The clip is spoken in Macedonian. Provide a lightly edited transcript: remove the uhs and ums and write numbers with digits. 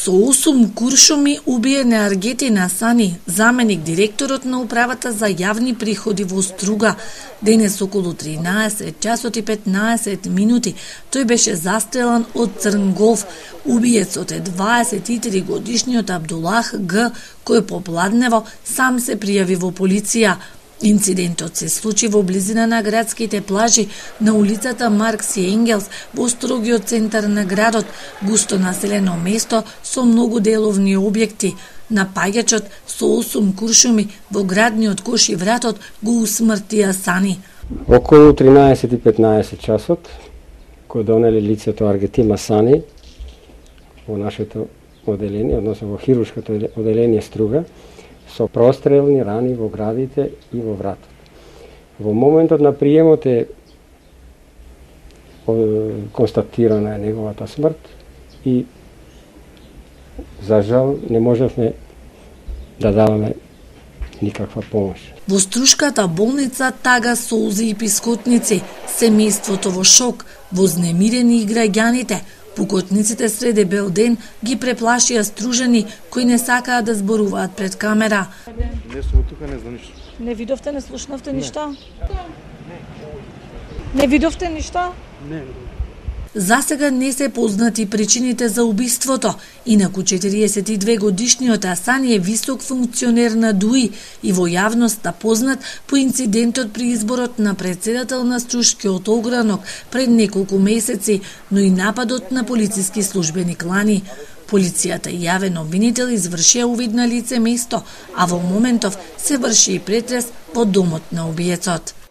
Со 8 куршуми убие Неаргетина Сани, заменик директорот на управата за јавни приходи во Струга. Денес околу 13 часот и 15 минути тој беше застрелан од црн голф. Убиецот е 23 годишниот Абдулах Г, кој по пладнево сам се пријави во полиција. Инцидентот се случи во близина на градските плажи на улицата Маркс и Енгелс во строгиот центар на градот, густо населено место со многу деловни објекти. Напаѓачот со 8 куршуми во градниот кош и вратот го усмртија Сани. Околу 13:15 часот, кој донели лицето Аргетина Сани во нашето оделение, односно во хируршкото оделение Струга, со прострелни рани во градите и во вратот. Во моментот на приемот е констатирана неговата смрт и за жал не можевме да даваме никаква помош. Во Струшката болница тага солзи и пискотници, семејството во шок, вознемирени и граѓаните. Пукотниците среде бел ден ги преплашија стружени кои не сакаа да зборуваат пред камера. Не сум тука, не знам ништо. Не видовте, не слушнавте ништа? Не видовте ништа? Не. За сега не се познати причините за убиството. Инаку 42 годишниот Асани е висок функционер на ДУИ и во јавноста познат по инцидентот при изборот на председател на Струшкиот огранок пред неколку месеци, но и нападот на полициски службеник лани. Полицијата и јавен обвинител извршија увид на лице место, а во моментов се врши и претрес во домот на убиецот.